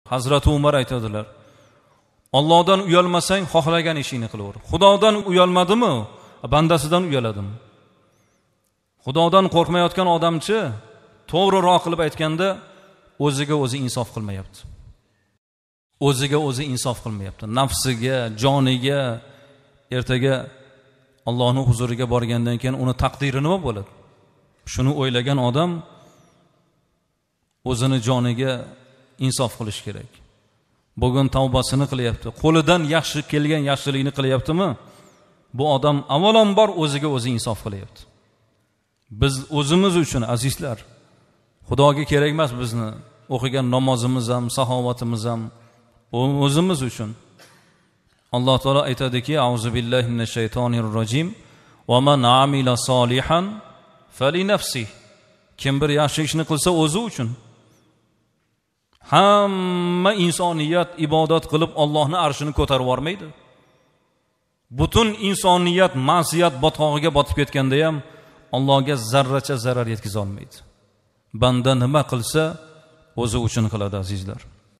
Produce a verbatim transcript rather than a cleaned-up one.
Hazrati Umar aytadilar, Allohdan uyalmasang xohlagan ishingni qilaver. Xudodan uyalmadimi, bandasidan uyaladimi? Xudodan qo'rqmayotgan odamchi to'g'riroq qilib aytganda o'ziga o'zi insof qilmayapti. O'ziga o'zi insof qilmayapti. Nafsiga, joniga, ertaga Allohning huzuriga borgandan keyin uni taqdiri nima bo'ladi? Shuni o'ylagan odam o'zini joniga insof qilish kerak. Bugun tavbasini qilyapti. Qo'lidan yaxshi kelgan yaxshilikni qilyaptimi? Bu odam avvalambor o'ziga o'zi insof qilyapti. Biz o'zimiz uchun azizlar, Xudoga kerak emas bizni o'qigan namozimiz ham, saxovatimiz ham, o'zimiz uchun. Alloh taolo aytadiki, A'uzu billahi minash shaytonir rojim, va man amila solihan fali nafsihi. Kim bir yaxshi ishni qilsa o'zi uchun. Hamma insoniyat ibodat qilib Allohning arshini ko'tarib yormaydi. Butun insoniyat ma'siyat botqog'iga botib ketganda ham Allohga zarracha zarar yetkiza olmaydi. Banda nima qilsa o'zi uchun qiladi azizlar.